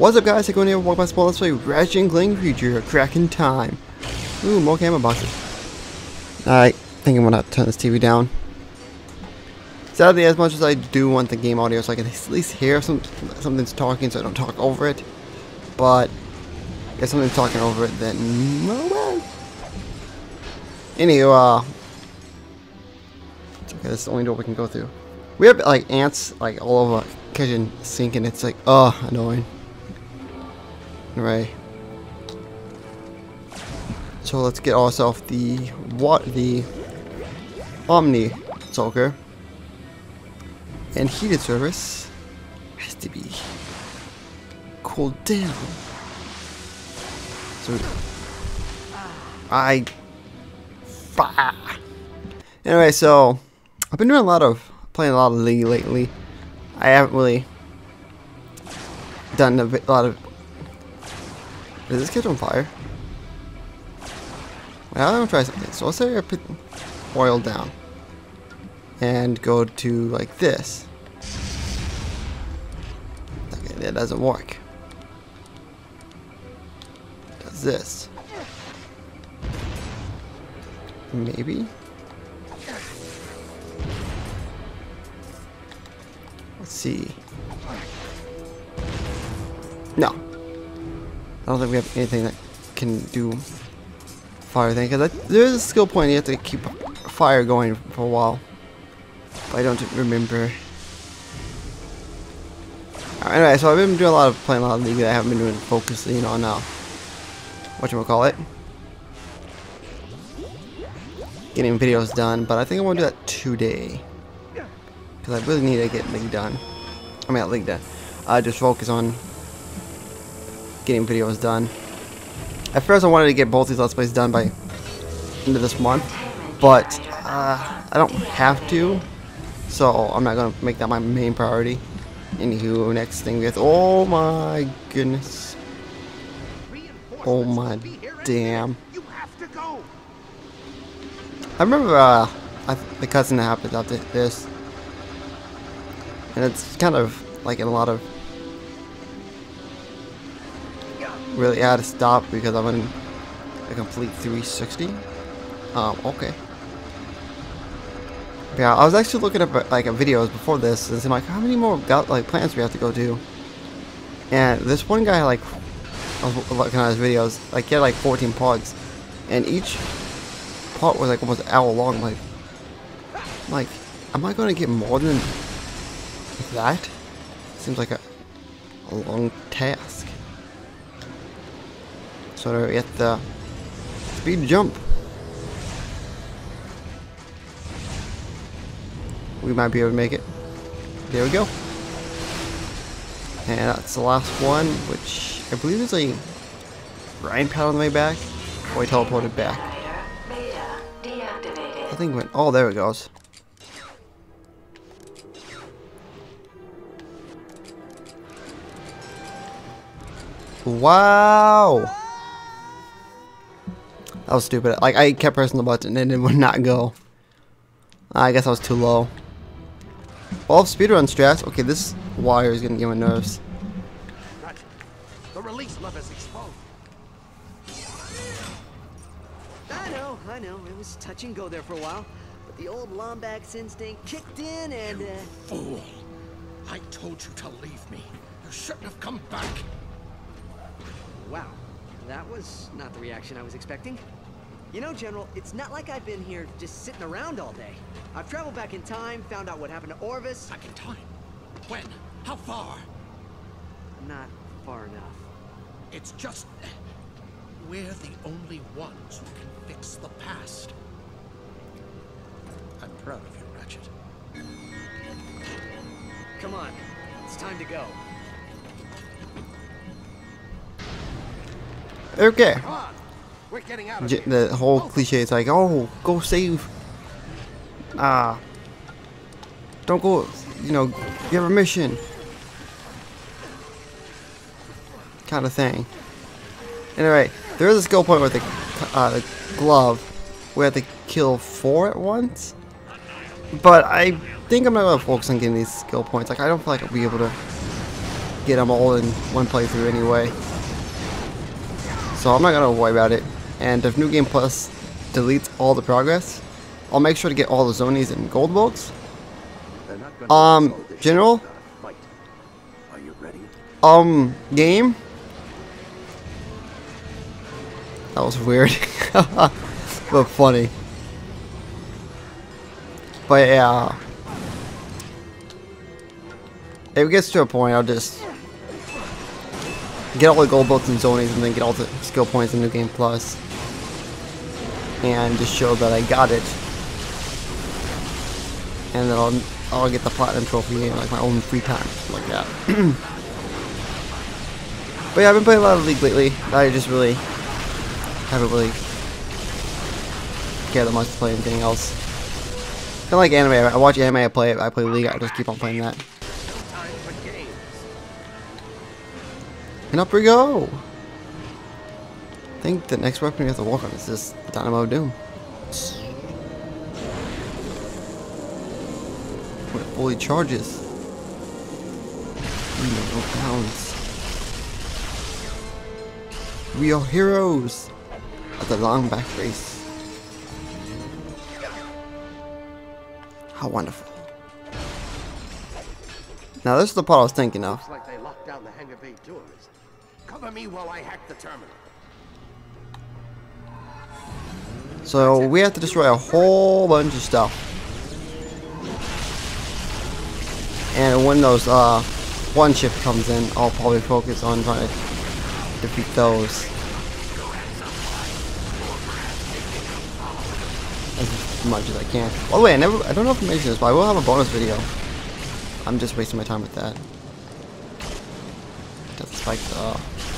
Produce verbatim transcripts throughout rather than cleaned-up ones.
What's up, guys? Going here, welcome back to Let's Play Ratchet and Clank Future, cracking time. Ooh, more camera boxes. I think I'm gonna turn this T V down. Sadly, as much as I do want the game audio, so I can at least hear some something's talking, so I don't talk over it. But if something's talking over it, then no well. Anywho, uh, it's okay. This is the only door we can go through. We have like ants like all over the kitchen sink, and it's like, oh, annoying. Right. So let's get ourselves the what the Omni Soaker and heated service has to be cooled down. So I fire. Anyway, so I've been doing a lot of playing a lot of League lately. I haven't really done a lot of. Does this catch on fire? Well, I'm gonna try something. So let's say I put oil down and go to like this. Okay, that doesn't work. Does this? Maybe. Let's see. No. I don't think we have anything that can do fire thing, because there is a skill point you have to keep fire going for a while. But I don't remember. Right, anyway, so I've been doing a lot of playing a lot of League that I haven't been doing focusing on now. Whatchamacallit? Getting videos done, but I think I want to do that today. Because I really need to get League done. I mean, not League done. I uh, just focus on getting videos done. At first I wanted to get both these Let's Plays done by end of this month, but uh, I don't have to, so I'm not going to make that my main priority. Anywho, next thing we have, oh my goodness. Oh my damn. I remember uh, I th the cutscene that happens after this, and it's kind of like in a lot of really I had to stop because I'm in a complete three sixty. Um, okay. Yeah, I was actually looking up like videos before this and saying like how many more got like plants we have to go to. And this one guy like I was looking at his videos, like he had like fourteen parts, and each part was like almost an hour long. Like, like, am I gonna get more than that? Seems like a, a long task. So we have the speed jump. We might be able to make it. There we go. And that's the last one, which I believe is a grind pad on the way back. Oh, we teleported back. I think went. Oh, there it goes. Wow. That was stupid. Like, I kept pressing the button and it would not go. I guess I was too low. Well, speedrun strats. Okay, this wire is gonna get my nerves. The release lever's exposed. I know, I know. It was touch and go there for a while, but the old Lombax instinct kicked in and. You uh... fool! I told you to leave me. You shouldn't have come back. Wow, that was not the reaction I was expecting. You know, General, it's not like I've been here just sitting around all day. I've traveled back in time, found out what happened to Orvis. Back in time? When? How far? Not far enough. It's just... we're the only ones who can fix the past. I'm proud of you, Ratchet. Come on, it's time to go. Okay. Come on! We're getting out of J here. the whole cliche is like, oh, go save. Ah. Uh, don't go, you know, you have a mission. Kind of thing. Anyway, there is a skill point with the, uh, the glove. We have to kill four at once. But I think I'm not going to focus on getting these skill points. Like, I don't feel like I'll be able to get them all in one playthrough anyway. So I'm not gonna worry about it. And if New Game Plus deletes all the progress, I'll make sure to get all the zonies and gold bolts. Um, General? Are you ready? Um, game? That was weird. But funny. But yeah. If it gets to a point, I'll just get all the gold bolts and zonies and then get all the skill points in New Game Plus. And just show that I got it. And then I'll, I'll get the platinum trophy in like my own free time. Like that. But yeah, I've been playing a lot of League lately. I just really haven't really cared that much to play anything else. Kind of like anime. I watch anime, I play it, I play League, I just keep on playing that. And up we go! I think the next weapon we have to walk on is this Dynamo of Doom. When it fully charges. No pounds. We are heroes of the long back race. How wonderful. Now this is the part I was thinking of. Looks like they locked down the Hangar Bay doors. Cover me while I hack the terminal. So we have to destroy a whole bunch of stuff. And when those uh one ship comes in, I'll probably focus on trying to defeat those as much as I can. By the way, I never I don't know if I mentioned this, but I will have a bonus video. I'm just wasting my time with that. Doesn't spike the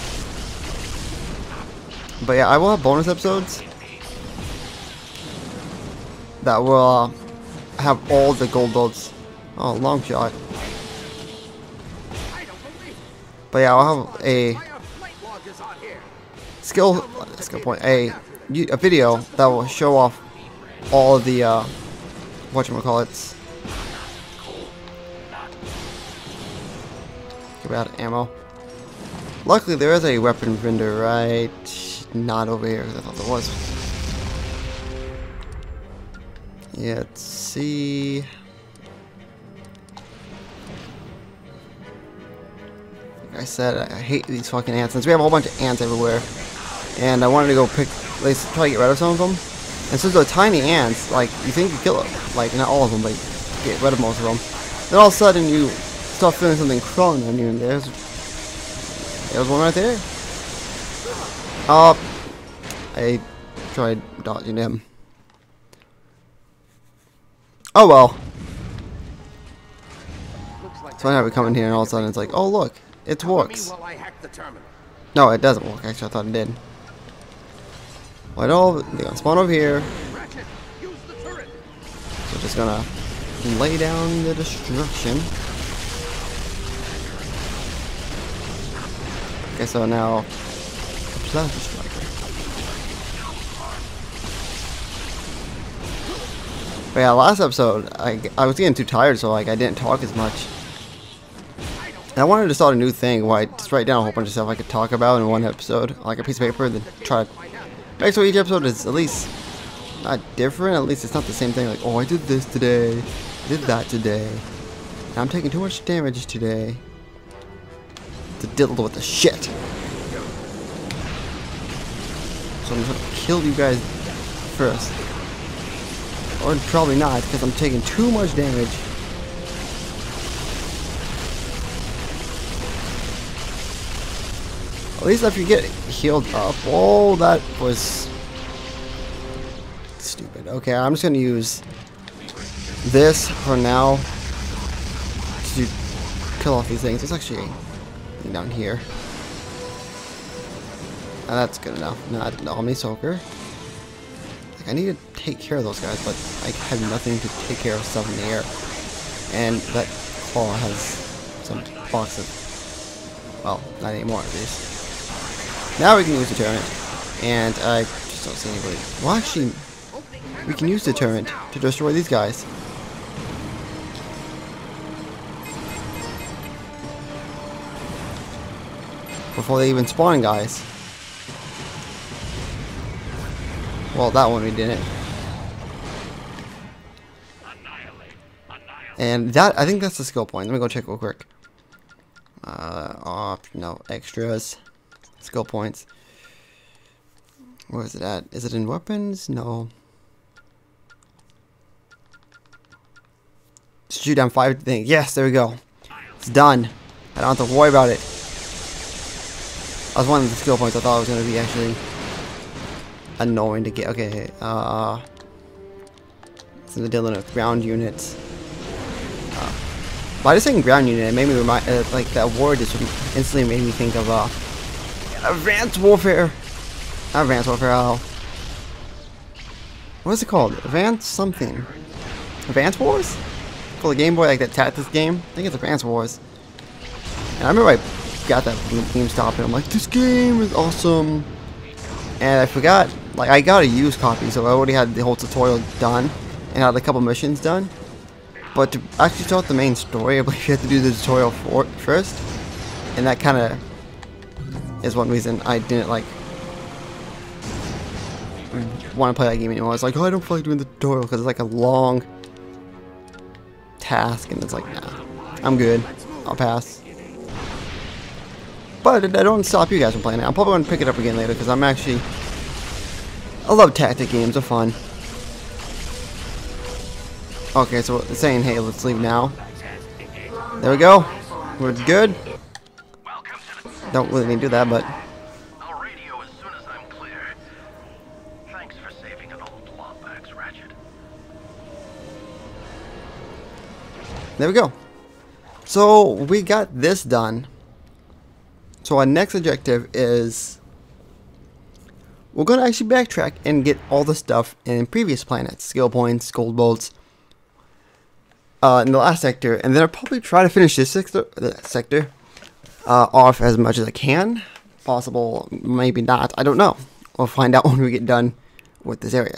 But yeah, I will have bonus episodes that will uh, have all the gold bolts. Oh, long shot. But yeah, I'll have a skill skill point, a a video that will show off all of the uh, whatchamacallits. Get out of ammo. Luckily, there is a weapon vendor right not over here. I thought there was. Yeah, let's see. Like I said, I hate these fucking ants. Since we have a whole bunch of ants everywhere, and I wanted to go pick, at least try to get rid of some of them. And since they're tiny ants, like you think you kill them, like not all of them, but you get rid of most of them. Then all of a sudden you start feeling something crawling on you, and there's there's one right there. Oh, I tried dodging him. Oh well. So I have it coming here, and all of a sudden it's like, oh look, it works. No, it doesn't work. Actually, I thought it did. Well, no, they're gonna spawn over here. So just gonna lay down the destruction. Okay, so now the plasma striker. But yeah, last episode I I was getting too tired, so like I didn't talk as much. And I wanted to start a new thing where I just write down a whole bunch of stuff I could talk about in one episode, like a piece of paper, and then try to make sure each episode is at least not different. At least it's not the same thing. Like, oh, I did this today, I did that today, and I'm taking too much damage today to deal with the shit. So I'm gonna kill you guys first, or probably not, because I'm taking too much damage. At least if you get healed up. Oh, that was stupid. Okay, I'm just gonna use this for now to kill off these things. It's actually down here. And that's good enough. Not an Omni Soaker. Like, I need to take care of those guys, but I have nothing to take care of stuff in the air. And that claw has some blocks of, well, not anymore at least. Now we can use the turret, and I just don't see anybody. Well, actually, we can use the turret to destroy these guys. before they even spawn, guys. Well, that one we didn't. And that, I think that's the skill point. Let me go check real quick. Uh, off, no, extras. Skill points. Where is it at? Is it in weapons? No. Shoot down five things. Yes, there we go. It's done. I don't have to worry about it. I was one of the skill points I thought it was going to be actually annoying to get. Okay, uh, it's in the dealing with ground units. Uh, by just saying ground unit, it made me remind, uh, like that word just instantly made me think of uh, Advanced Warfare. Not Advanced Warfare. Uh, what is it called? Advanced something. Advanced Wars? For the Game Boy, like that Tactics game. I think it's Advanced Wars. And I remember I got that from GameStop and I'm like, this game is awesome. And I forgot, like I got a used copy, so I already had the whole tutorial done and had a couple missions done. But to actually start the main story, I believe you have to do the tutorial for first. And that kind of is one reason I didn't like want to play that game anymore. I was like, oh, I don't feel like doing the tutorial because it's like a long task, and it's like, nah, I'm good. I'll pass. But I don't stop you guys from playing it. I'm probably going to pick it up again later because I'm actually, I love tactic games. They're fun. Okay, so it's saying, hey, let's leave now. There we go. We're good. Don't really need to do that, but I'll radio as soon as I'm clear. Thanks for saving an old Lawbax, Ratchet. there we go. So we got this done. So our next objective is we're going to actually backtrack and get all the stuff in previous planets. Skill points, gold bolts, uh, in the last sector. And then I'll probably try to finish this sector, uh, sector uh, off as much as I can. Possible, maybe not. I don't know. We'll find out when we get done with this area.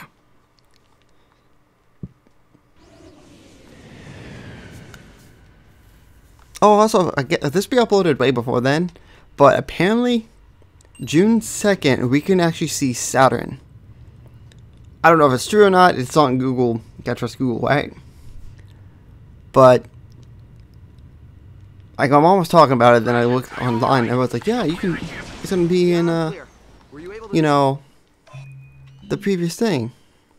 Oh, also, I get, this be uploaded way before then. But apparently, June second, we can actually see Saturn. I don't know if it's true or not. It's on Google. You gotta trust Google, right? But, like, I'm almost talking about it, then I look online, and everyone's like, yeah, you can, it's gonna be in, uh, you know, the previous thing.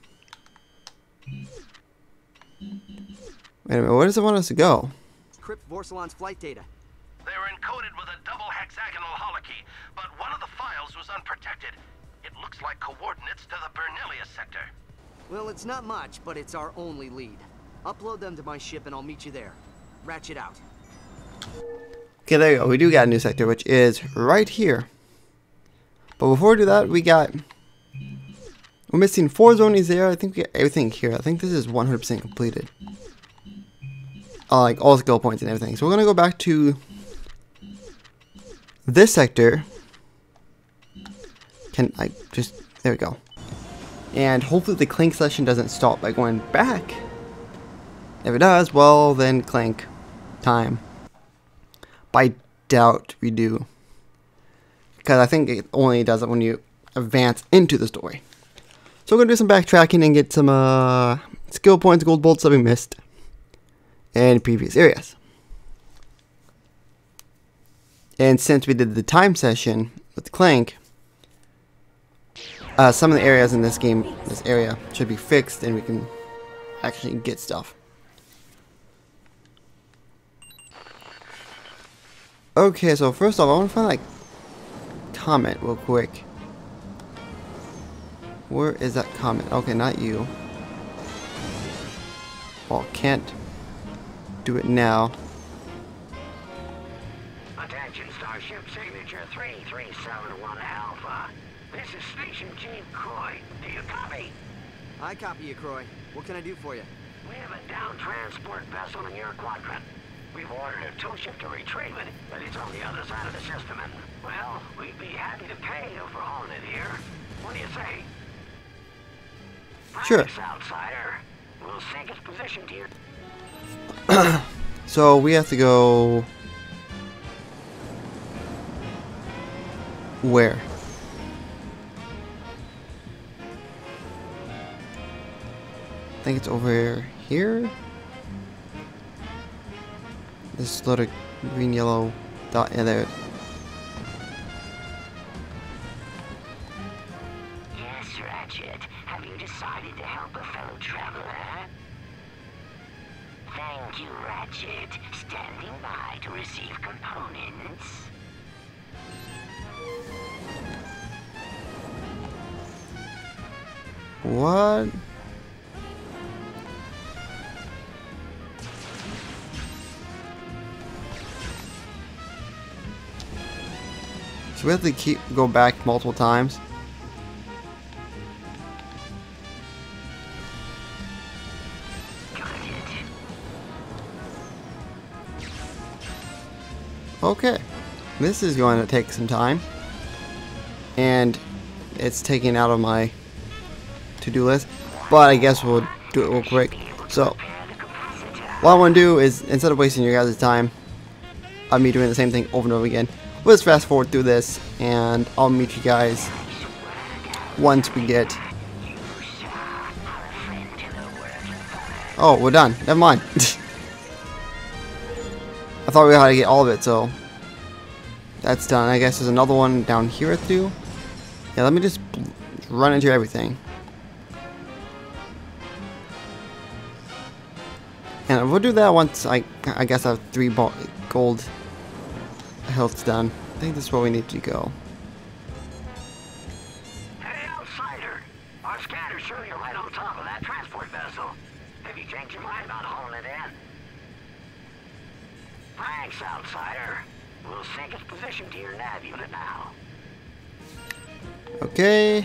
Wait a minute, where does it want us to go? Crypt Vorsalon's flight data. They were encoded with a double hexagonal holokey, but one of the files was unprotected. It looks like coordinates to the Bernelia sector. Well, it's not much, but it's our only lead. Upload them to my ship and I'll meet you there. Ratchet out. Okay, there you go. We do got a new sector, which is right here. But before we do that, we got... We're missing four zonies there. I think we got everything here. I think this is one hundred percent completed. Uh, like all skill points and everything. So we're going to go back to this sector. Can I just... There we go. And hopefully the Clank session doesn't stop by going back. If it does, well, then Clank time. But I doubt we do. Because I think it only does it when you advance into the story. So we're going to do some backtracking and get some uh, skill points, gold bolts that we missed in previous areas. And since we did the time session with Clank, uh, some of the areas in this game, this area, should be fixed and we can actually get stuff. Okay, so first off, I want to find like comment real quick. Where is that comment? Okay, not you. Well, can't do it now. Attention, Starship Signature three three seven one Alpha. This is Station Chief Croy. Do you copy? I copy you, Croy. What can I do for you? We have a down transport vessel in your quadrant. We've ordered a two-ship to retrieve it, but it's on the other side of the system, and, well, we'd be happy to pay you for hauling it here. What do you say? Sure. Thanks, outsider. We'll sync its position to your... So we have to go... Where? I think it's over here. This little green yellow dot in there. Yes, Ratchet. Have you decided to help a fellow traveler? Thank you, Ratchet. Standing by to receive components. What? So we have to keep go back multiple times. Got it. Okay, this is going to take some time, and it's taken out of my to-do list, but I guess we'll do it real quick. So what I want to do is, instead of wasting your guys' time of me doing the same thing over and over again, we'll just fast forward through this, and I'll meet you guys once we get... Oh, we're done. Never mind. I thought we had to get all of it, so that's done. I guess there's another one down here to do. Yeah, let me just run into everything. And we'll do that once I, I guess I have three gold health's done. I think this is where we need to go. Hey, outsider! Our scanners show you're right on top of that transport vessel. Have you changed your mind about hauling it in? Thanks, outsider. We'll sync its position to your nav unit now. Okay.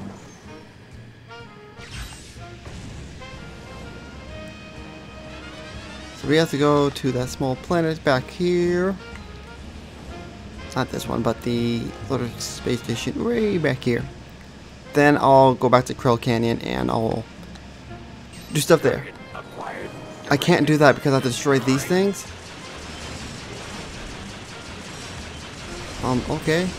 So we have to go to that small planet back here. Not this one, but the little space station way back here. Then I'll go back to Krell Canyon and I'll do stuff there. I can't do that because I have to destroy these things. Um, okay.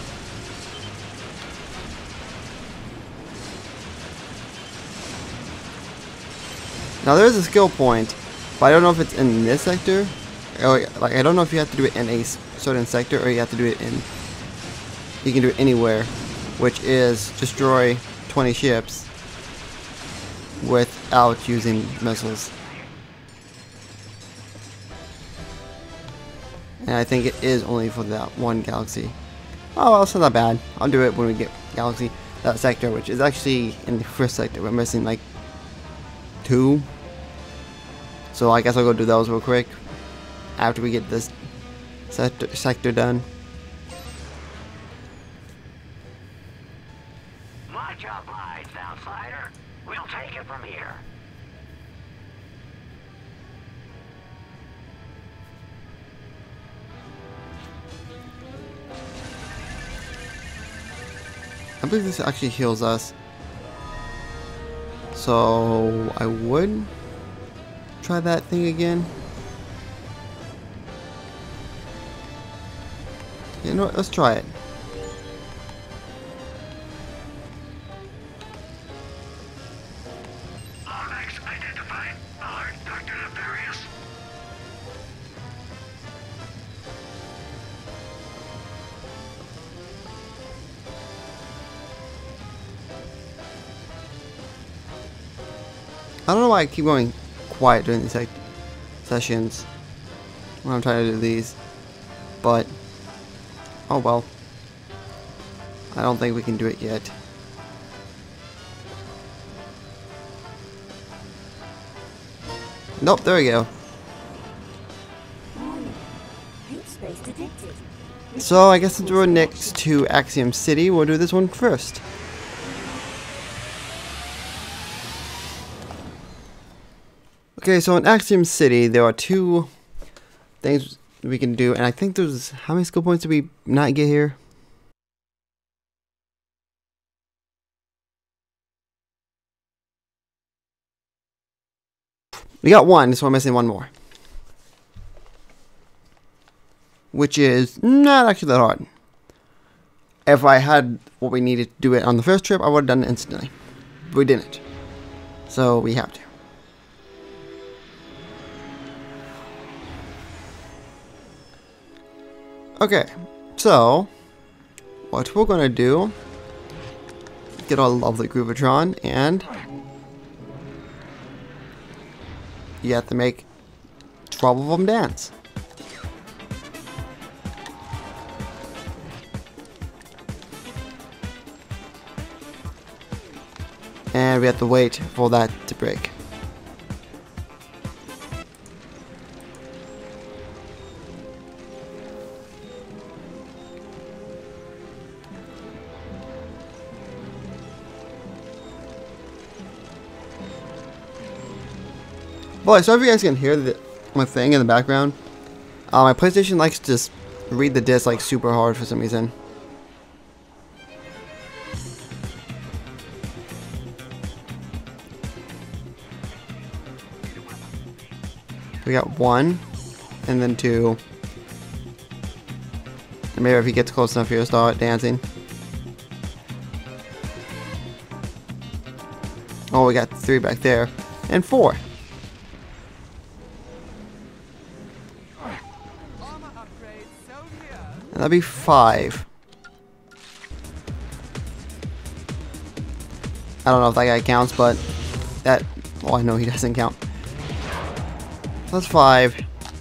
Now there's a skill point, but I don't know if it's in this sector. Or, like, I don't know if you have to do it in a certain sector or you have to do it in... You can do it anywhere, which is destroy twenty ships without using missiles. And I think it is only for that one galaxy. Oh, well, it's not that bad. I'll do it when we get galaxy, that sector, which is actually in the first sector. We're missing like two. So I guess I'll go do those real quick after we get this sector, sector done. My job lies, outsider. We'll take it from here. I believe this actually heals us. So I would try that thing again. You know what? Let's try it. Lomax identified. Alert, Doctor Nefarious. I don't know why I keep going quiet during these like, sessions when I'm trying to do these, but oh well. I don't think we can do it yet. Nope, there we go. So I guess since we're next to Axiom City, we'll do this one first. Okay, so in Axiom City, there are two things we can do, and I think there's, how many skill points did we not get here? We got one, so we're missing one more. Which is not actually that hard. if I had what we needed to do it on the first trip, I would have done it instantly. But we didn't. So we have to. Okay, so what we're gonna do, get our lovely Groovatron, and you have to make twelve of them dance. And we have to wait for that to break. Boy, so if you guys can hear the, my thing in the background, uh, my PlayStation likes to just read the disc like super hard for some reason. We got one, and then two. And maybe if he gets close enough, he'll start dancing. Oh, we got three back there, and four. And that'd be five. I don't know if that guy counts, but that, well, I know he doesn't count. So that's five.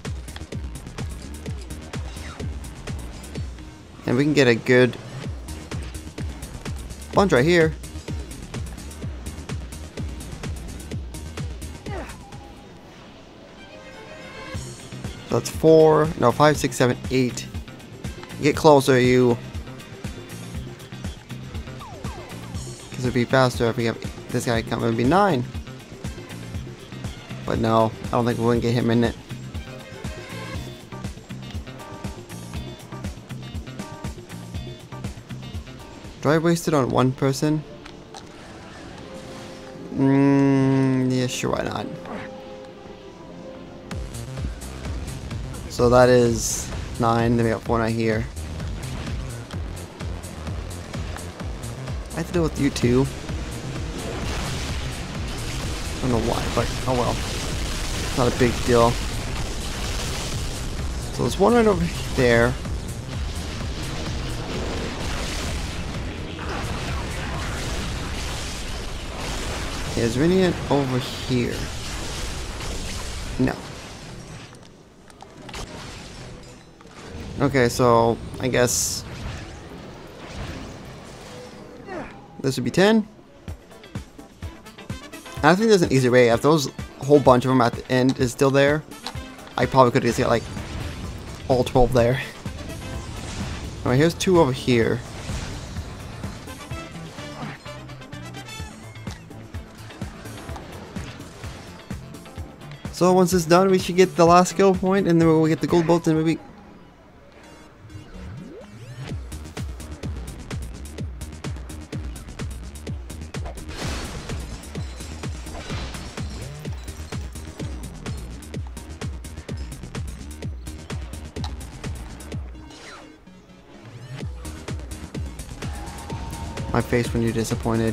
And we can get a good bunch right here. So that's four, no, five, six, seven, eight. Get closer, you. Because it'd be faster if we have this guy come. It'd be nine. But no, I don't think we're gonna get him in it. Do I waste it on one person? Mm, yeah, sure, why not? So that is nine, then we got one right here. I have to deal with you two. I don't know why, but oh well. It's not a big deal. So there's one right over there. Okay, is there any over here? No. Okay, so I guess this would be ten. And I think there's an easier way. If those whole bunch of them at the end is still there, I probably could just get like all twelve there. Alright, here's two over here. So once it's done, we should get the last skill point, and then we'll get the gold bolts, and maybe. My face when you're disappointed.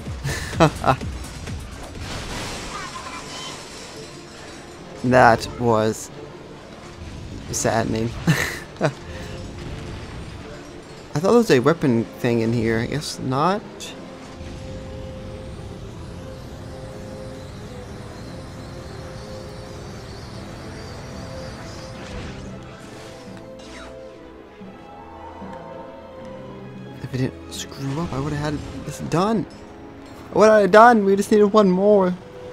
That was saddening. I thought there was a weapon thing in here. I guess not. If it didn't screw up, I would have had this done. What I had done? We just needed one more.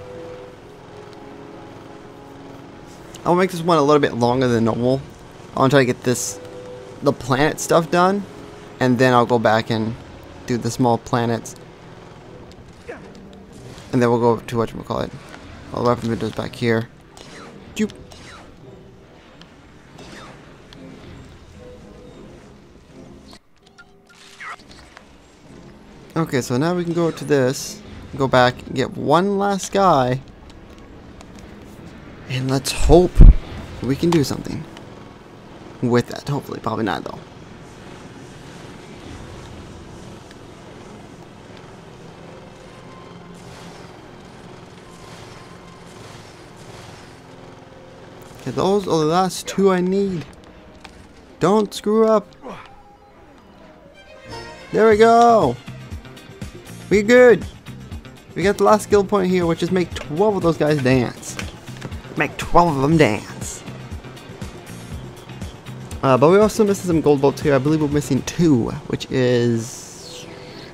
I'll make this one a little bit longer than normal. I'll try to get this, the planet stuff done, and then I'll go back and do the small planets, and then we'll go to whatchamacallit. All the weapon windows back here. Joop. Okay, so now we can go to this, go back and get one last guy. And let's hope we can do something with that. Hopefully, probably not though. Okay, those are the last two I need. Don't screw up. There we go. We're good. We got the last skill point here, which is make twelve of those guys dance. Make twelve of them dance. Uh, but we're also missing some gold bolts here. I believe we're missing two, which is...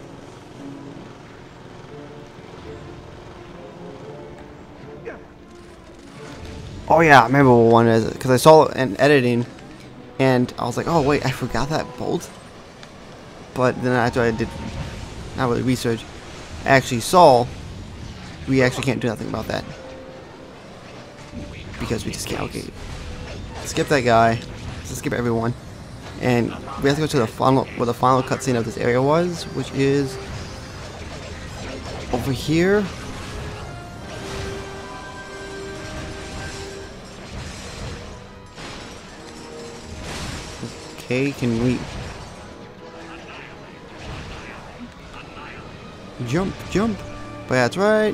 Oh yeah, I remember what one is, because I saw it in editing, and I was like, oh wait, I forgot that bolt. But then after I did, not really research, I actually saw, we actually can't do nothing about that. Because we just can't, okay. Skip that guy. Let's skip everyone. And we have to go to the final, where the final cutscene of this area was, which is over here. Okay, can we jump, jump? But that's right.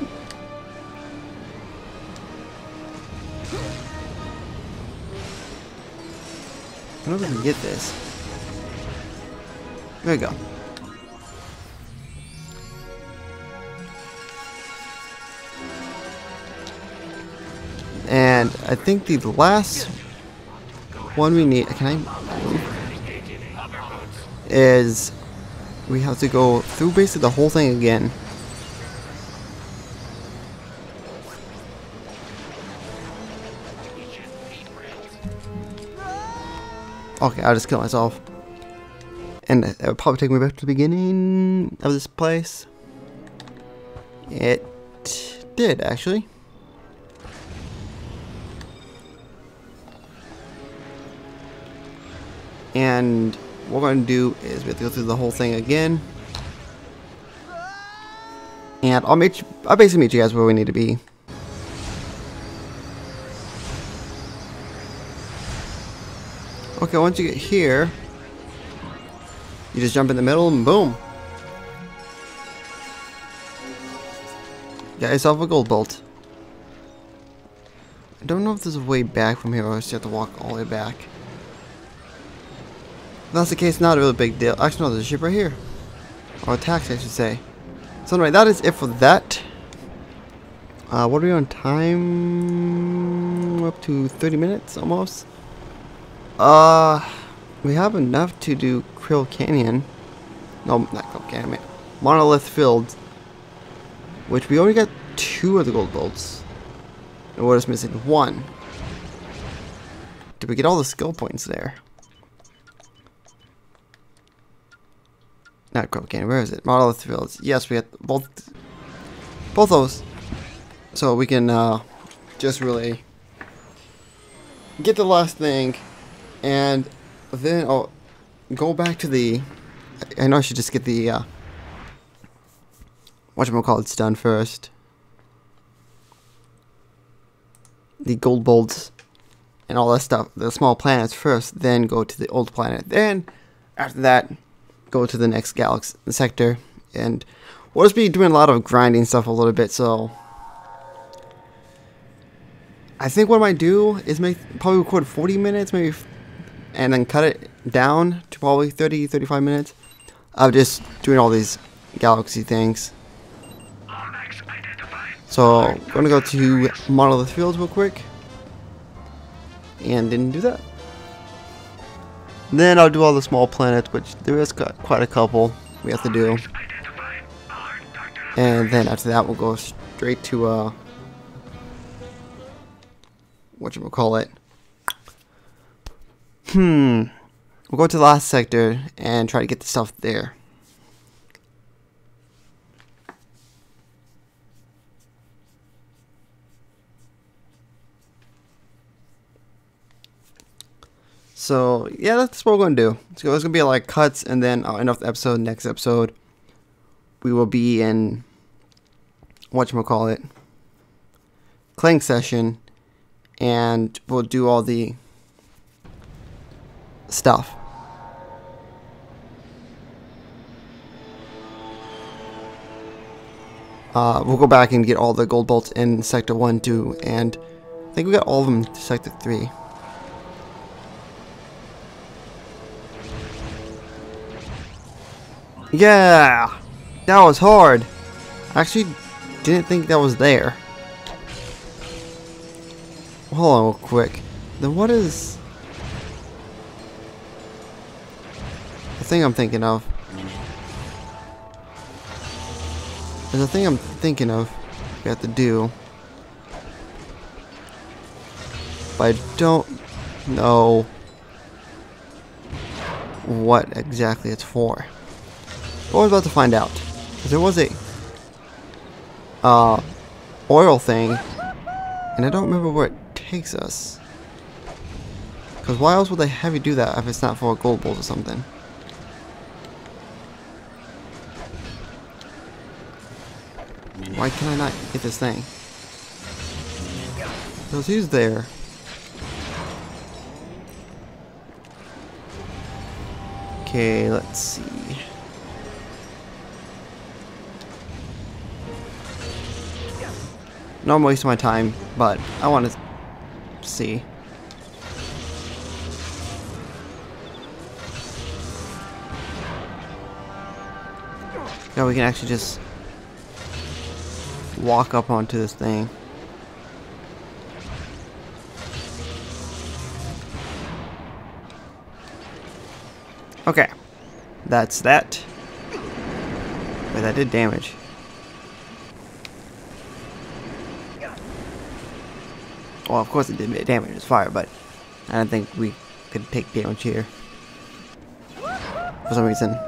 I don't know if we can get this. There we go. And I think the last one we need, can I, is we have to go through basically the whole thing again. Okay, I'll just kill myself. And it would probably take me back to the beginning of this place. It did, actually. And what we're going to do is we have to go through the whole thing again. And I'll meet you, I'll basically meet you guys where we need to be. Okay, once you get here, you just jump in the middle and boom. Got yourself a gold bolt. I don't know if there's a way back from here or else you have to walk all the way back. If that's the case, not a really big deal. Actually, no, there's a ship right here. Or a taxi, I should say. So anyway, that is it for that. Uh, what are we on time? Up to thirty minutes, almost. Uh, we have enough to do Krill Canyon. No, not Krill Canyon, man. Monolith Field. Which we only got two of the gold bolts. And we're just missing one. Did we get all the skill points there? Not Krill Canyon, where is it? Monolith Fields. Yes, we had both both those. So we can uh, just really get the last thing. And then I'll go back to the... I know I should just get the... Uh, whatchamacallit's done first. The gold bolts and all that stuff. The small planets first. Then go to the old planet. Then, after that, go to the next galaxy sector. And we'll just be doing a lot of grinding stuff a little bit. So, I think what I might do is make probably record forty minutes, maybe... and then cut it down to probably thirty, thirty-five minutes of just doing all these galaxy things. So, I'm going to go to Monolith Fields real quick. And then do that. Then I'll do all the small planets, which there is quite a couple we have to do. And then after that, we'll go straight to, uh, whatchamacallit. Hmm. We'll go to the last sector and try to get the stuff there. So, yeah, that's what we're going to do. So, it's going to be like cuts, and then I'll end off the episode. Next episode, we will be in, whatchamacallit, Clank session, and we'll do all the stuff. Uh, we'll go back and get all the gold bolts in Sector one, two, and think we got all of them to Sector three. Yeah! That was hard! I actually didn't think that was there. Hold on real quick. Then what is the thing I'm thinking of? There's a thing I'm thinking of we have to do, but I don't know what exactly it's for. But we're about to find out. Because there was a uh, oil thing, and I don't remember where it takes us. Because why else would they have you do that if it's not for gold balls or something? Why can I not get this thing? Because he's there. Okay, let's see. No, I'm wasting my time, but I want to see. Now we can actually just walk up onto this thing. Okay, that's that. But that did damage. Well, of course it did damage. It's fire, but I don't think we could take damage here for some reason.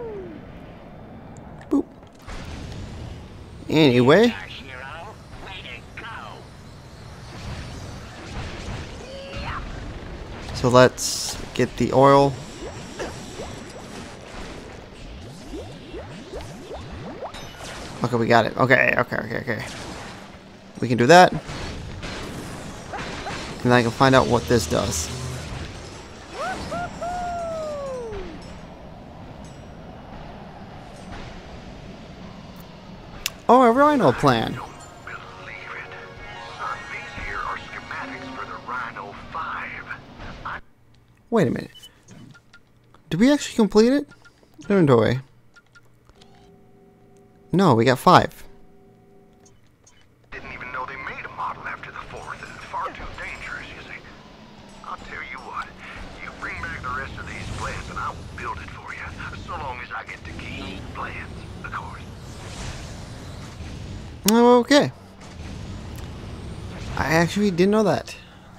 Boop. Anyway. So let's get the oil. Okay, we got it. Okay, okay, okay, okay. We can do that. And then I can find out what this does. Oh, a Rhino plan. Wait a minute. Did we actually complete it? Inventory. No, we got five. Didn't even know they made a model after the fourth. Far too dangerous, you see. I'll tell you what. You bring back the rest of these plans and I'll build it for you. So long as I get to keep plans, of course. Oh, okay. I actually didn't know that.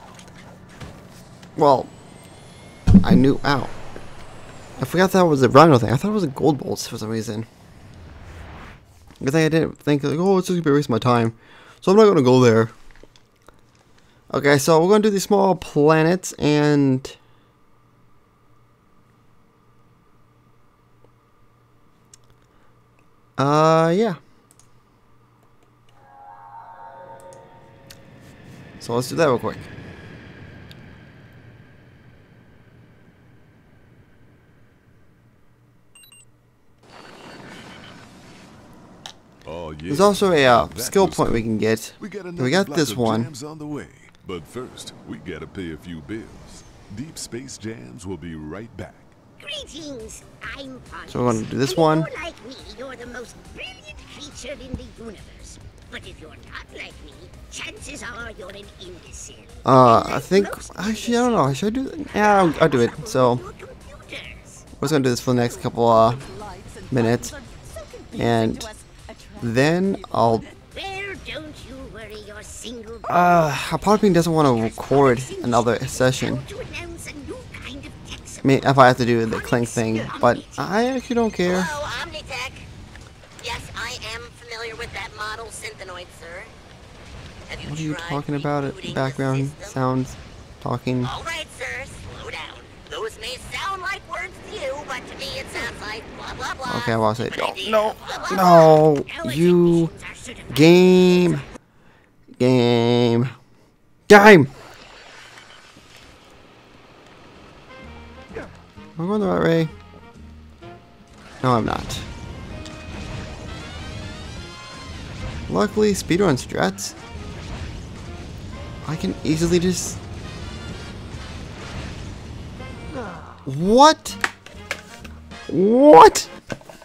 Well, I knew. Ow. I forgot that was a Rhino thing. I thought it was a gold bolts for some reason. Good thing I didn't think, like, oh, it's just gonna be a waste of my time. So I'm not gonna go there. Okay, so we're gonna do these small planets and uh yeah. So let's do that real quick. Oh, yeah. There's also a uh, That skill was point we something. can get. We got, We got block this of one. jams on the way. But first, we gotta pay a few bills. Deep Space Jams will be right back. Greetings, I'm Pontus. So we're gonna do this and one. If you're like me, you're the most brilliant creature in the universe. But if you're not like me, chances are you're an imbecile. Uh, And I like think most actually I don't know. Should I do? imbeciles, Yeah, I'll, I'll do it. trouble So with your computers. we're just gonna do this for the next couple uh minutes, and then I'll. Well, don't you worry, your single. Uh, Podbean doesn't want to record another session. To announce a new kind of tech I mean, if I have to do the Clink thing, but I actually don't care. Hello, Omnitech. Yes, I am familiar with that model Synthenoid, sir. Have you What are you tried talking about? It rebooting the background system? sounds talking. All right, sir, slow down. Those may sound like words to you, but to me it sounds like blah blah blah. Okay, well, I'll say But I no, do blah, blah, no, blah. you Technicians are certified. game, game, game. Am I going the right way? No, I'm not. Luckily, speedrun strats. I can easily just... What? What?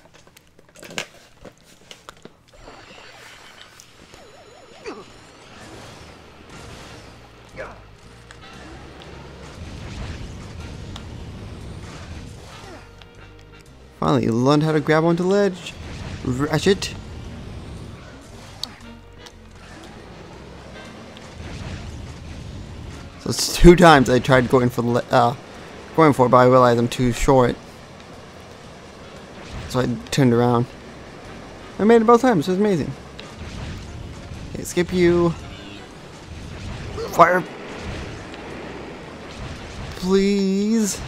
Finally, you learned how to grab onto the ledge. Ratchet. So it's two times I tried going for the uh, going for it, but I realized I'm too short. So I turned around. I made it both times. It was amazing. Okay, skip you. Fire. Please.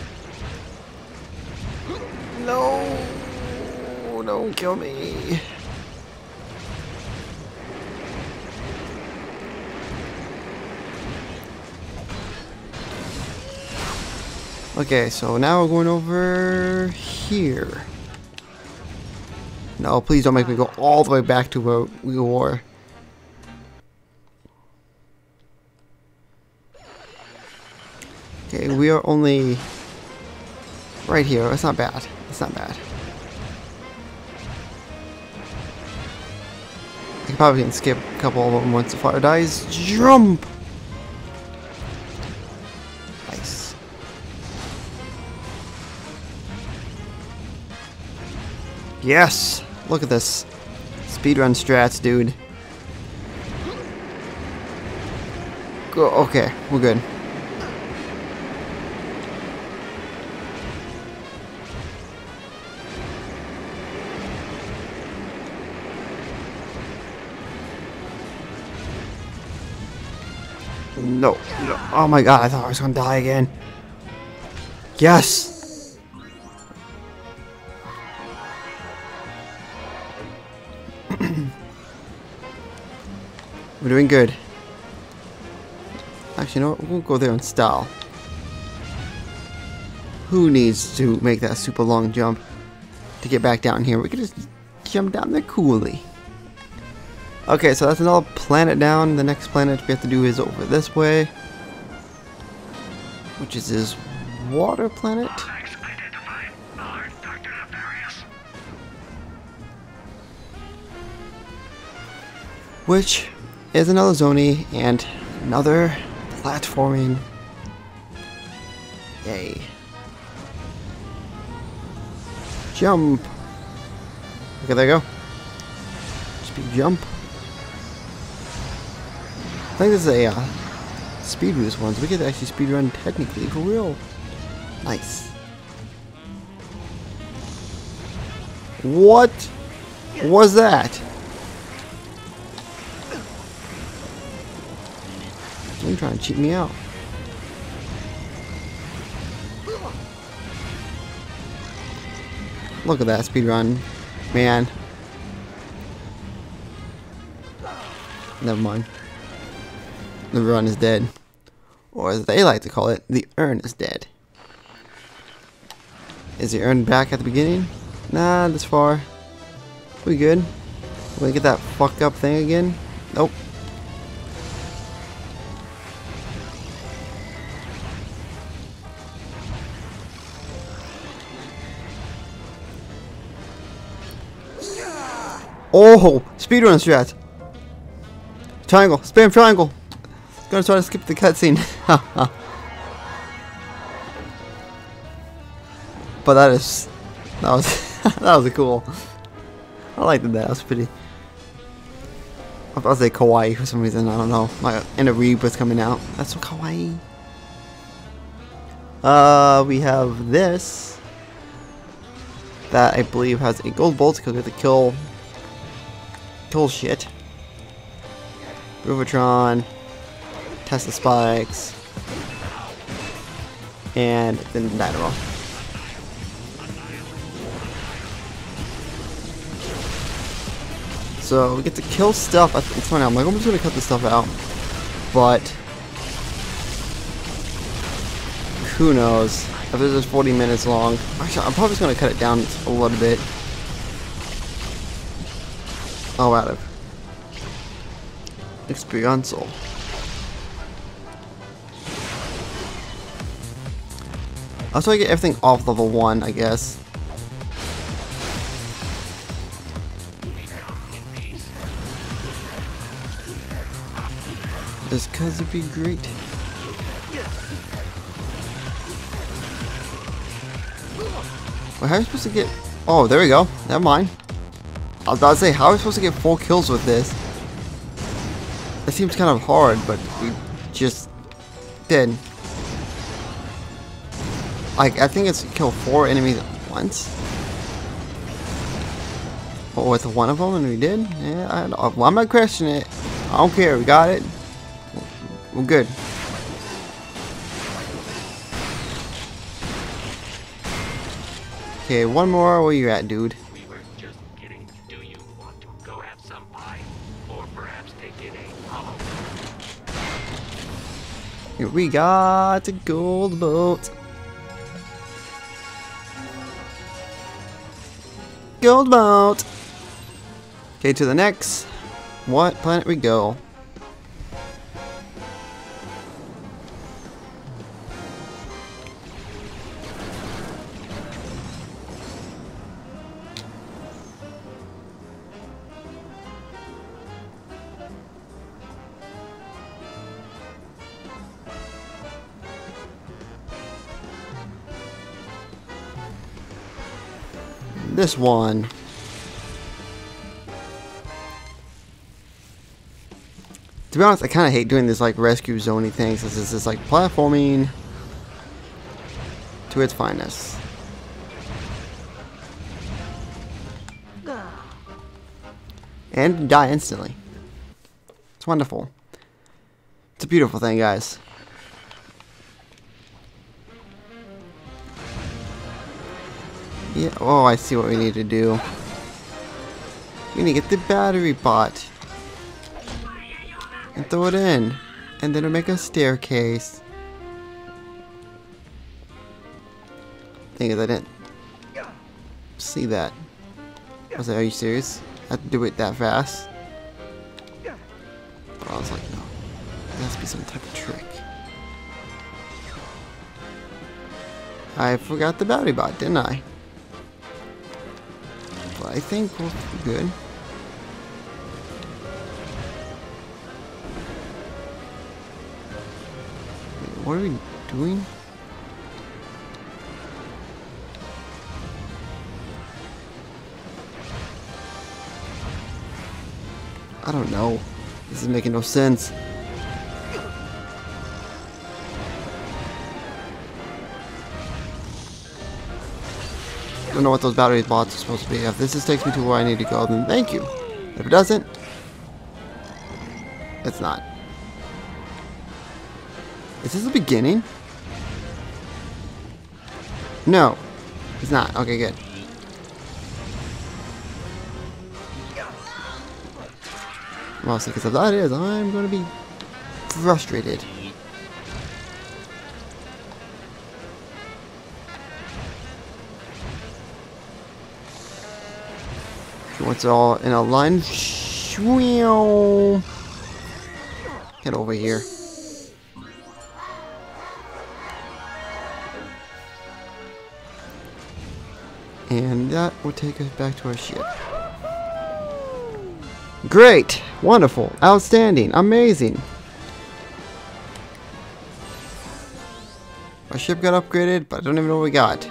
No. Don't kill me. Okay, so now we're going over here. No, please don't make me go all the way back to where we were. Okay, we are only right here. It's not bad. It's not bad. I probably can skip a couple of them once the fire dies. Jump! Nice. Yes! Look at this. Speedrun strats, dude. Go. Okay, we're good. No, no. Oh my god, I thought I was gonna die again. Yes! We're doing good. Actually, you know what? We'll go there in style. Who needs to make that super long jump to get back down here? We can just jump down there coolly. Okay, so that's another planet down. The next planet we have to do is over this way, which is this water planet. Which is another Zoni and another platforming. Yay. Jump. Okay, there you go. Speed jump. I think this is a uh, speed boost one, so we could actually speed run technically for real. Nice. What was that? You're trying to cheat me out. Look at that speed run, man. Never mind. The run is dead. Or as they like to call it, the urn is dead. Is the urn back at the beginning? Nah, this far. We good? We get that fucked up thing again? Nope. Oh! Speedrun strat! Triangle! Spam triangle! Gonna try to skip the cutscene. But that is that was that was a cool. I liked that. That was pretty. I was say kawaii for some reason. I don't know. My inner read was coming out. That's so kawaii. Uh, we have this that I believe has a gold bolt because we have to kill kill shit. Ruvatron. Tesla spikes, and then Dynamo. So we get to kill stuff. It's funny, I'm like, I'm just gonna cut this stuff out, but who knows? If this is forty minutes long, actually, I'm probably just gonna cut it down a little bit. Oh, out of experiential. I'll try to get everything off level one, I guess. Just cause it'd be great. Well, how are we supposed to get... Oh, there we go. Never mind. I was about to say, how are we supposed to get four kills with this? That seems kind of hard, but we just did. Like, I think it's kill four enemies at once. But with one of them, and we did? Yeah, I don't know. Well, I'm not questioning it. I don't care. We got it. We're good. Okay, one more. Where you at, dude? We were just kidding. Do you want to go have some pie? Or perhaps take in a hollow? Here we got a gold boat. Gold boat. Okay, to the next. What planet we go? This one. To be honest, I kind of hate doing this like rescue zone-y thing, since this is like platforming to its finest. And die instantly. It's wonderful. It's a beautiful thing, guys. Yeah, oh, I see what we need to do. We need to get the battery bot and throw it in, and then it'll make a staircase. Thing is, I didn't see that. I was like, are you serious? I have to do it that fast? But I was like, no. There has to be some type of trick. I forgot the battery bot, didn't I? But I think we'll be good. Wait, what are we doing? I don't know. This is making no sense. I don't know what those battery bots are supposed to be. If this just takes me to where I need to go, then thank you. If it doesn't, it's not. Is this the beginning? No, it's not. Okay, good. Mostly because if that is, I'm going to be frustrated. Once all in a line, head over here. And that will take us back to our ship. Great! Wonderful! Outstanding! Amazing! Our ship got upgraded, but I don't even know what we got.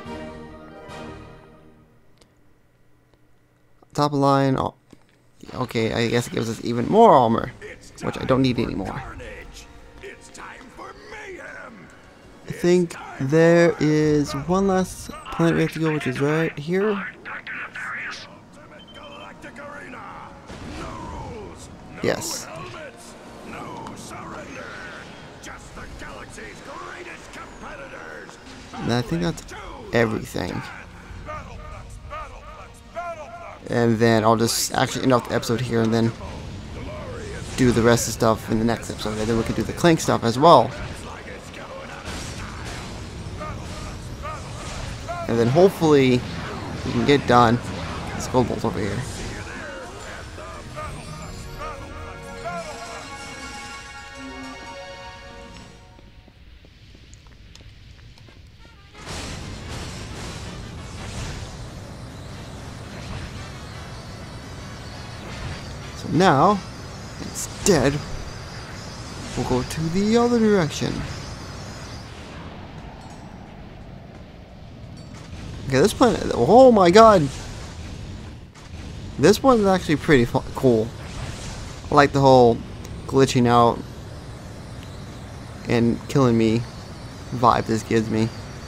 Top line, oh, okay, I guess it gives us even more armor, which I don't need anymore. I think there is one last planet we have to go, which is right here. Yes. And I think that's everything. And then I'll just actually end off the episode here and then do the rest of the stuff in the next episode. And then we can do the Clank stuff as well. And then hopefully we can get done. This gold bolt over here. So now, instead, we'll go to the other direction. Okay, this planet, oh my god! This one's actually pretty fu cool. I like the whole glitching out and killing me vibe this gives me.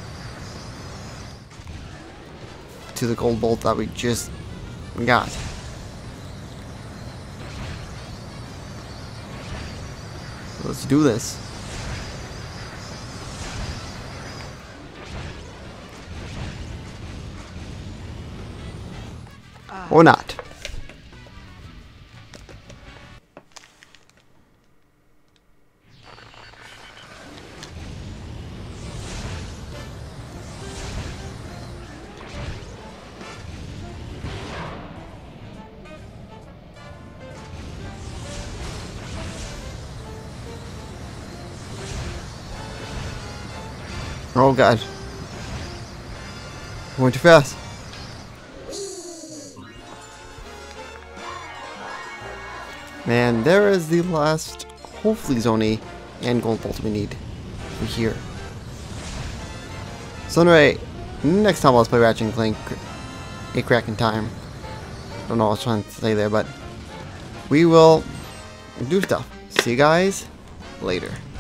To the gold bolt that we just got. Let's do this. Or not. Oh god. Going too fast. And there is the last, hopefully, Zoni and gold bolt we need from here. So anyway, next time I'll play Ratchet and Clank A Crack in Time. I don't know what I was trying to say there, but we will do stuff. See you guys later.